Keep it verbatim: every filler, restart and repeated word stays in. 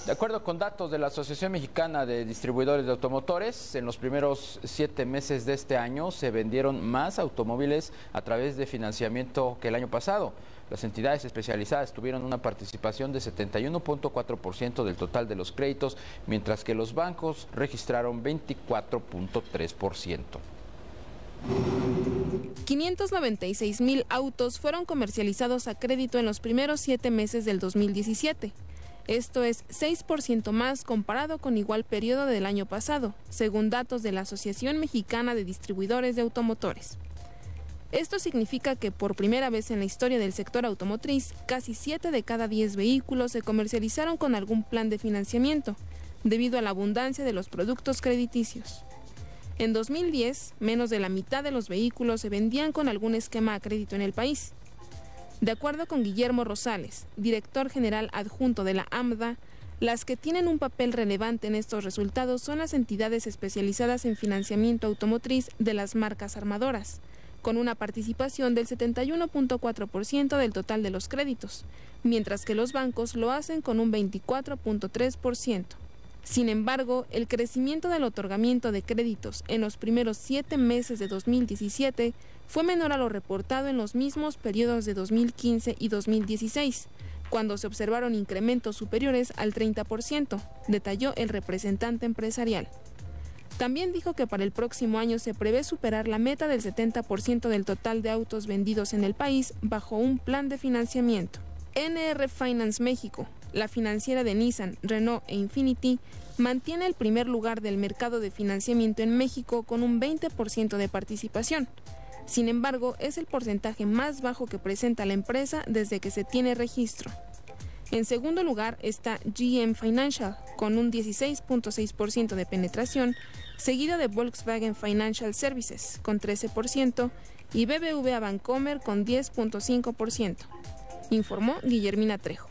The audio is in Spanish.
De acuerdo con datos de la Asociación Mexicana de Distribuidores de Automotores, en los primeros siete meses de este año se vendieron más automóviles a través de financiamiento que el año pasado. Las entidades especializadas tuvieron una participación de setenta y uno punto cuatro por ciento del total de los créditos, mientras que los bancos registraron veinticuatro punto tres por ciento. quinientos noventa y seis mil autos fueron comercializados a crédito en los primeros siete meses del dos mil diecisiete. Esto es seis por ciento más comparado con igual periodo del año pasado, según datos de la Asociación Mexicana de Distribuidores de Automotores. Esto significa que por primera vez en la historia del sector automotriz, casi siete de cada diez vehículos se comercializaron con algún plan de financiamiento, debido a la abundancia de los productos crediticios. En dos mil diez, menos de la mitad de los vehículos se vendían con algún esquema a crédito en el país. De acuerdo con Guillermo Rosales, director general adjunto de la AMDA, las que tienen un papel relevante en estos resultados son las entidades especializadas en financiamiento automotriz de las marcas armadoras, con una participación del setenta y uno punto cuatro por ciento del total de los créditos, mientras que los bancos lo hacen con un veinticuatro punto tres por ciento. Sin embargo, el crecimiento del otorgamiento de créditos en los primeros siete meses de dos mil diecisiete fue menor a lo reportado en los mismos periodos de dos mil quince y dos mil dieciséis, cuando se observaron incrementos superiores al treinta por ciento, detalló el representante empresarial. También dijo que para el próximo año se prevé superar la meta del setenta por ciento del total de autos vendidos en el país bajo un plan de financiamiento. N R Finance México, la financiera de Nissan, Renault e Infiniti, mantiene el primer lugar del mercado de financiamiento en México con un veinte por ciento de participación. Sin embargo, es el porcentaje más bajo que presenta la empresa desde que se tiene registro. En segundo lugar está G M Financial, con un dieciséis punto seis por ciento de penetración, seguido de Volkswagen Financial Services, con trece por ciento, y B B V a Bancomer, con diez punto cinco por ciento. Informó Guillermina Trejo.